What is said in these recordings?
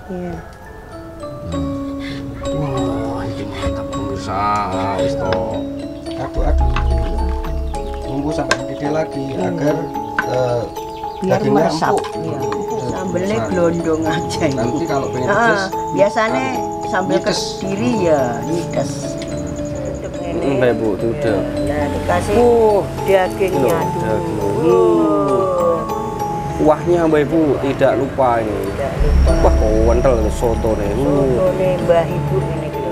Iya. Wah, ini mantap pemirsa. Wis to. Aduk-aduk. Tunggu sampai mendidih lagi agar biar dagingnya meresap. empuk. Iya. Sambelnya glondong aja ini. Nanti kalau pengen pedes, biasanya sambal nyites. kediri ya nyites. Mbak Bu, itu udah. Nah, dikasih dagingnya Loh, dulu. Kuahnya Mbak Ibu tidak lupa ini. Tidak lupa. Wah, kental nih soto nih. Soto nih Mbak Ibu ini gitu.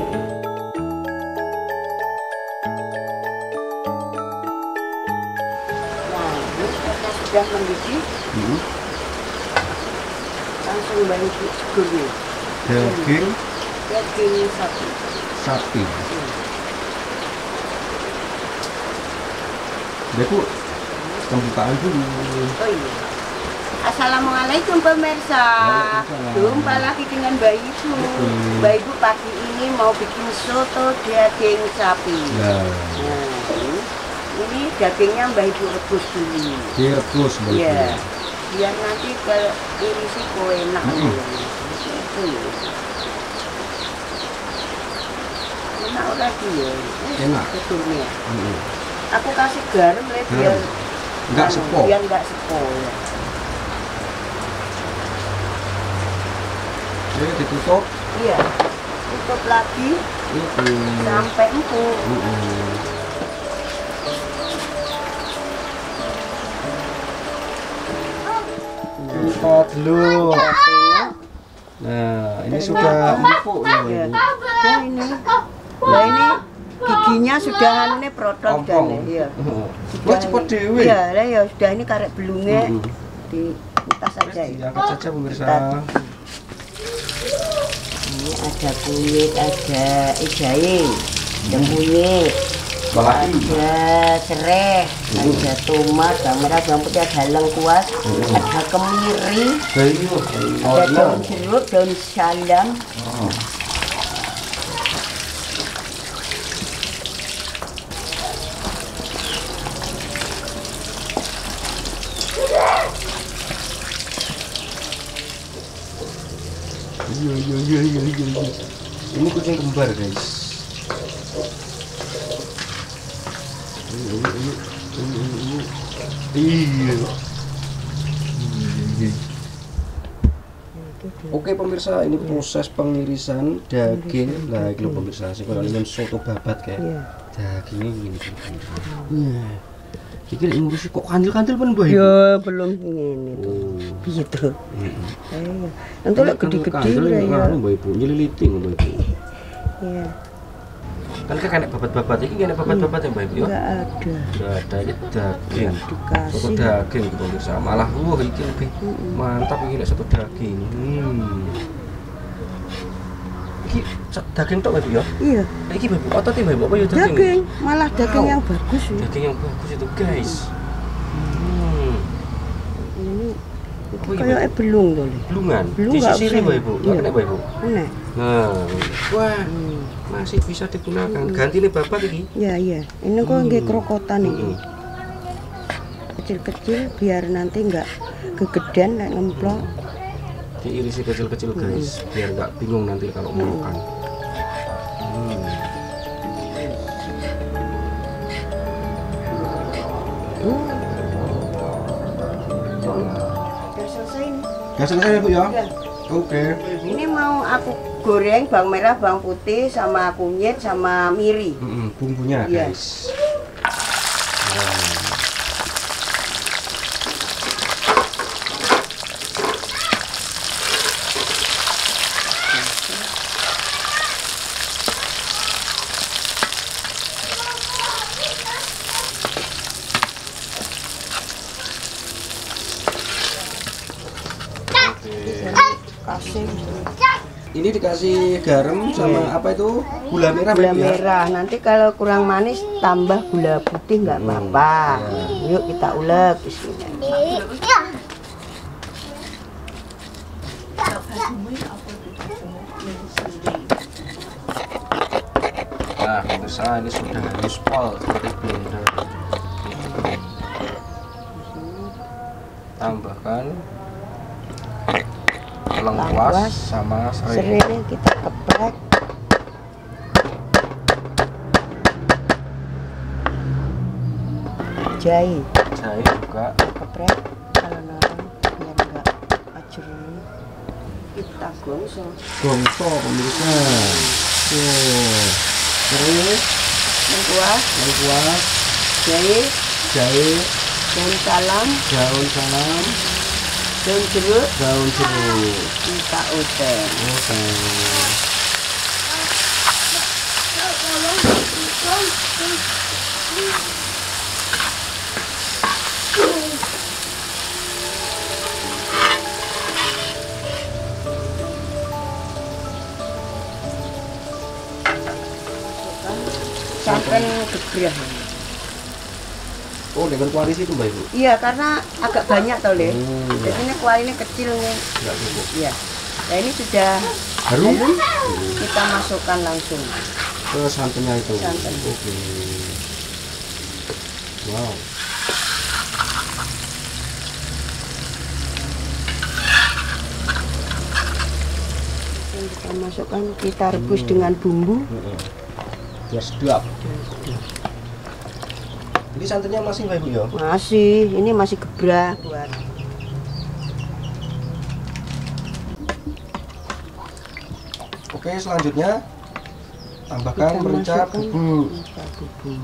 Nah, ini karena sudah mendidih, langsung Mbak Ibu goreng. daging Daging sapi. Bu, pembukaan dulu. Oh iya. Assalamualaikum pemirsa. Waalaikumsalam. Jumpa lagi dengan Mbak Ibu. Mbak Ibu pagi ini mau bikin soto daging sapi. Ya, Nah, ini dagingnya Mbak Ibu rebus dulu. direbus Mbak Ibu. Iya. Biar nanti kalau irisi kok enak. Itu ya. Enak lagi ya. Enak. Betulnya. Aku kasih garam ya biar Enggak sepo. Biar enggak sepo ya. Oke, ditutup. Iya. Tutup lagi sampai empuk. Kita dulu. Kita tengok. Nah, ini sudah empuk ya, Ya. Ibu. Nah ini. Nah ini giginya sudah ane protol dan Ompong. ya. Wah, cepet dewe. Iya, lah ya sudah ini karek belungnya di tas saja ya. Diangkat saja pemirsa. Ini ada kunyit, ada jahe, ada kunyit, ada serai, ada tomat, bawang merah, bawang putih, ada lengkuas, ada kemiri, ada daun jeruk, daun salam. Iya. Ini kucing kembar, guys. Iya. Oke pemirsa, ini proses pengirisan daging. Nah, ini loh pemirsa, sing koyo ini soto babat kayak. Iya. Dagingnya gini. Nah. Iki lek ngurusi kok kandel-kandel pun Mbah. Ya belum ini tuh. Gitu. Nanti lek gede-gede ya. Mbak Ibu nyeliliti Mbak Ibu. Iya. Kan kayak babat-babat iki kene babat-babat ya Mbak Ibu ya. Enggak ada. Enggak ada ini daging. Dikasih. Soto daging gitu pemirsa. Malah wah iki lebih mantap iki lek soto daging. Iki daging tok Mbak Ibu ya. Iya. Iki Mbak Ibu otot Mbak Ibu apa ya daging? Daging, malah daging yang bagus ya. Daging yang bagus itu guys. Ini Oh, iya, kayak belung tuh. Belungan. Belum Di nggak sisi usah. Mbak Ibu. Enggak Iya. kena Mbak Ibu. Enak. Nah, wah masih bisa digunakan. Ganti nih babat iki. Ya iya. Ini kok nggih krokotan ini. Mm-mm. Kecil-kecil biar nanti enggak kegedean nek ngemplok. Diirisi kecil-kecil guys, biar nggak bingung nanti kalau mau makan. Udah selesai ini. Ya selesai ya Bu ya? Ya. Oke. Ini mau aku goreng bawang merah, bawang putih sama kunyit sama miri. Bumbunya Iya. guys. Kasih Ini dikasih garam sama apa itu? Gula merah gula Mbak, ya? merah. Nanti kalau kurang manis tambah gula putih nggak apa-apa. Yuk kita ulek. Bismillah. Nah, pemirsa ini sudah halus pol seperti blender. Tambahkan lengkuas sama serai. Serai kita geprek. Jahe Juga. geprek kalau norong biar enggak ajur. Kita gongso pemirsa. Tuh. Terus lengkuas, jahe, daun salam, daun jeruk, kita utang. Sampai gebrah. Oh, dengan kuaris itu Mbak Ibu? Iya, karena agak banyak tau Le. Jadi ini kualinya kecil nih. Enggak cukup. Iya. Nah ini sudah Harum? Kita masukkan langsung Ke santannya itu. santan. Oke. Wow. Kita masukkan, kita rebus dengan bumbu. Biar sedap. Ini santannya masih Mbak Ibu ya? Masih, ini masih gebrah buat. Oke, selanjutnya tambahkan Kita merica masukkan bubuk. merica bubuk.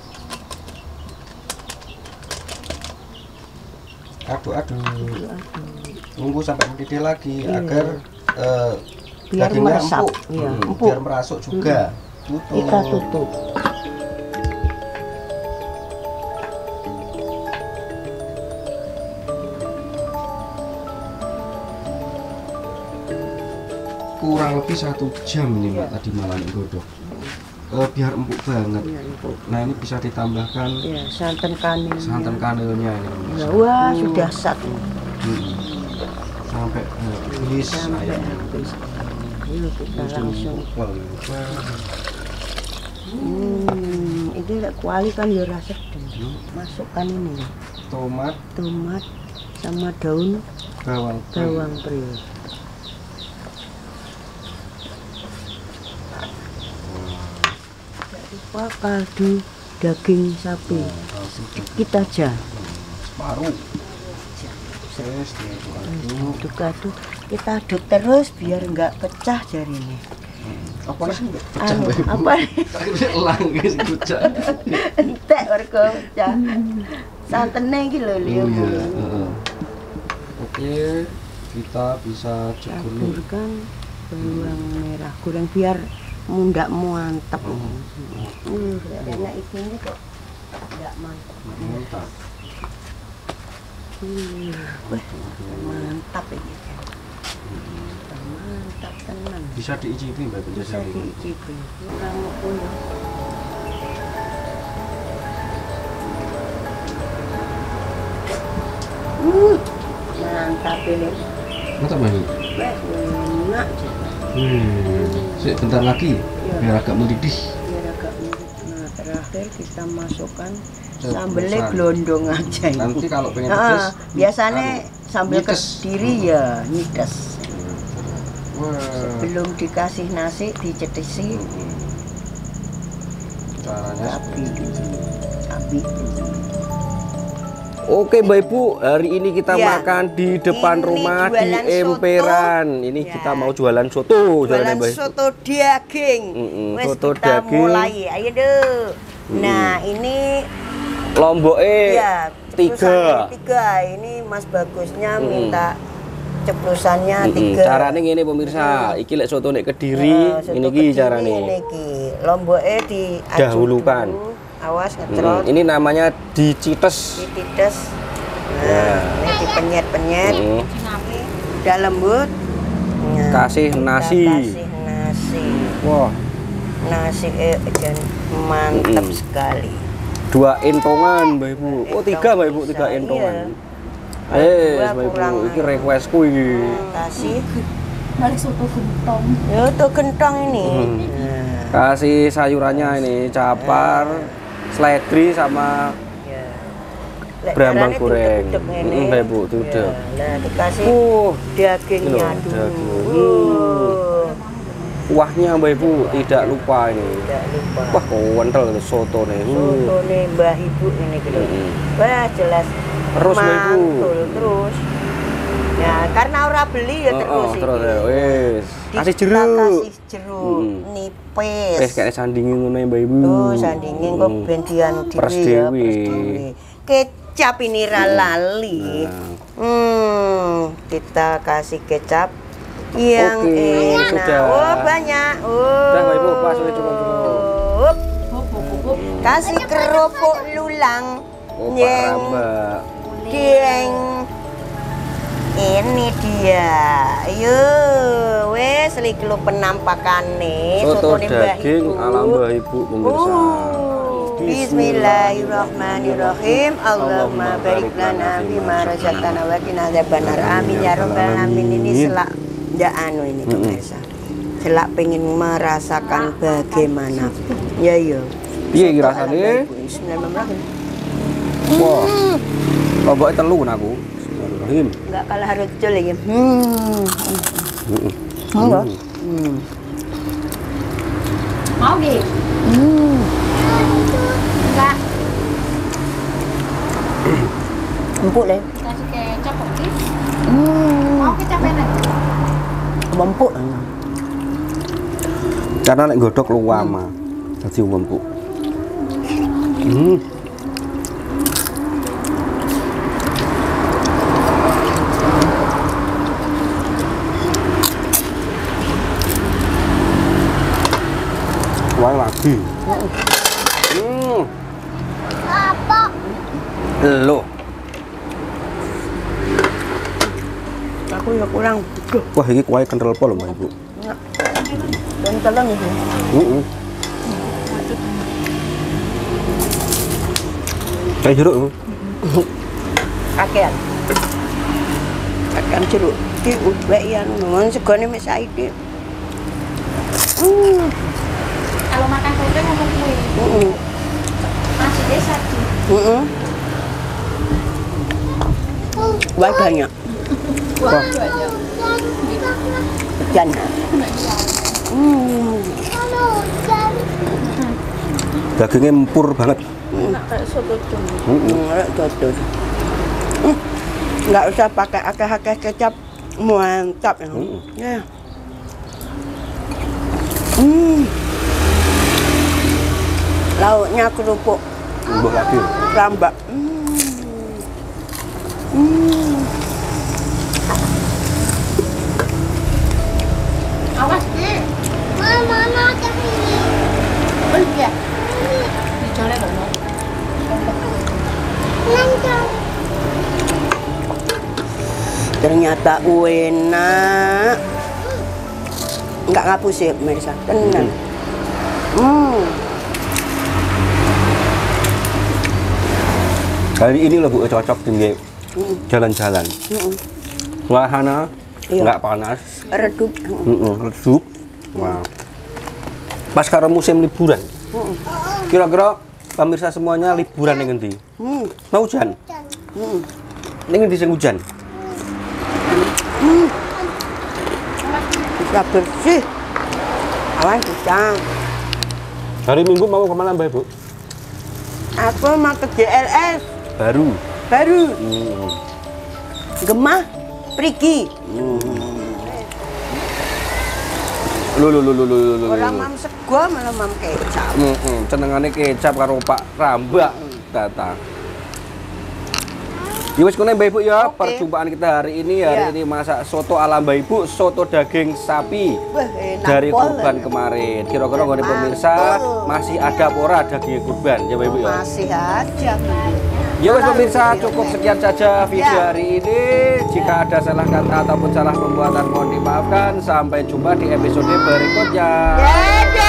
Aduk-aduk. Aduk-aduk. Tunggu sampai mendidih lagi Iya. agar Biar dagingnya meresap. empuk. Iya, empuk. Biar merasuk juga. Tutup. Kita tutup. Kurang lebih 1 jam ini Mbak tadi malam godok. Biar empuk banget. Iya, empuk. Nah, ini bisa ditambahkan Ya, santan kanil. santan kanilnya ini. Ya, wah, sudah satu. Sampai habis Sampai ayamnya. habis. Ayo kita langsung. Ini kuali kan ya rasa. Masukkan ini Tomat, tomat sama daun bawang putih. Jangan lupa kaldu daging sapi. Kita aja. separuh. Terus Aduk-aduk. Kita aduk terus biar enggak pecah jarinya. apa sih Mbak? Pecah, Anu, Mbak Ibu. apa? Akhirnya elang guys, pecah. Entek warga pecah. Santene iki lho Oh liya. iya, Oke, kita bisa cekur. Taburkan bawang merah goreng biar mundak mantap. Enak ini kok enggak mantap. Mantap. Wah, mantap ini. Mantap tenan. Bisa diicipi Mbak Bisa Jajal ini. diicipi. Kamu pun ya. Mantap ini. Mantap Mbak Ibu. Enak. Sebentar lagi biar agak mendidih. Biar agak mirip. Nah, terakhir kita masukkan Rebusan. sambelnya glondong aja ini. Nanti kalau pengen pedes, biasanya sambal nyides. kediri ya nyides. Wah, Belum dikasih nasi dicetisi caranya cabai. Oke Mbak Ibu, hari ini kita Ya. makan di depan Ini rumah di jualan soto. emperan. Ini Ya. kita mau jualan soto, Jualan Mbak Ibu. soto daging. Wes soto kita daging. mulai. Ayo deh. Nah, ini Lomboknya ya ceplusannya 3. 3. Ini Mas Bagusnya minta ceplusannya 3. Caranya ini pemirsa, iki lek soto nek Kediri, ini ki carane. Ini ki lomboknya diaduk Dahulukan. dulu. Awas ngecerot. Ini namanya dicites. Ditites. Nah, ini dipenyet-penyet. Ini udah lembut. Nah, Kasih kita nasi. kasih nasi. Wah, Nasi dan mantap sekali. 2 entongan Mbak Ibu. Oh 3 Mbak Ibu, 3 Iya. entongan. Dua Mbak Ibu, kurang iki requestku iki. Kasih. Balik soto gentong. Ya tuh gentong ini. Nah, Kasih sayurannya ini capar, seledri sama ya. Brambang goreng. Mbak Ibu, tuduk. Nah, dikasih dagingnya dulu. Kuahnya Mbak Ibu tidak lupa ini. Tidak lupa. Wah, kental soto nih. Soto nih Mbah Ibu ini gitu. Wah, jelas. Terus Mbak Ibu. Mantul terus. Ya, karena orang beli ya terus ini. Terus ya, wis. Kasih jeruk. Kasih jeruk, nipis. Kayak sandingin ngono Mbak Ibu. Oh, sandingin kok bendian Pres dhewe ya, dewi. pres dewe. Kecap ini ralali. Kita kasih kecap yang enak. Sudah. Oh, banyak. Oh. Sudah Mbak Ibu, pas cukup. Kasih kerupuk lulang. Oh, yang ini dia. Ayo, wes lagi lo penampakan nih. Soto daging ala Mbah Ibu pemirsa. Bismillahirrahmanirrahim. Allahumma barik lana bima razaqtana wa qina adzabannar. Amin ya rabbal alamin. Ini selak ini pemirsa. Selak pengen merasakan bagaimana. Ya yo. Piye iki rasane? Bismillahirrahmanirrahim. Wah. Loboke telu aku. Bismillahirrahmanirrahim. Enggak kalah harus kecil lagi. Mau Gi? Enggak. Empuk deh. Kasih kecap kok Gi? Mau kecap enak? Empuk. Karena nek godhog luwama. Dadi empuk. Wah lagi. Apa? Loh. Aku ya kurang. Wah ini kuahnya kental pol Mbak Ibu. Kental nih. Kayak jeruk. Kakean. Kakean jeruk. Di ubek ya ngon segone mek saiki. Kalau makan soto ngomong kue. Masih desa Gi. Wah banyak. Wah. Jan. Dagingnya empur banget. Enak kayak soto dong. Betul. Nggak usah pakai akeh-akeh kecap, mantap ya. Lauknya kerupuk Mbok lagi. rambak. Awas Gi. Mana ada ini? Oh iya. Dicolek dong. Ternyata enak. Nggak ngapus ya pemirsa, tenang. Kali ini loh Bu cocok tinggi jalan-jalan. Suasana nggak panas, Redup. redup. Wah. Pas karo musim liburan. Kira-kira pemirsa semuanya liburan yang ngendi? Mau hujan? Ini ngendi sing hujan? Bisa bersih. Awan hujan. Hari Minggu mau kemana Mbak Ibu? Aku mau ke JLS. Baru. Gemah, pergi. Orang mam sego malah mam kecap. Senengane kecap karo Pak Rambak datang. Ya wis kene Mbak Ibu ya, perjumpaan kita hari ini masak soto ala Mbak Ibu, soto daging sapi dari kurban kemarin. Kira-kira nggone pemirsa masih ada ora daging kurban ya Mbak Ibu ya? Masih aja. Ya wis pemirsa, cukup sekian saja video hari ini. Jika ada salah kata ataupun salah pembuatan mohon dimaafkan. Sampai jumpa di episode berikutnya. Dadah.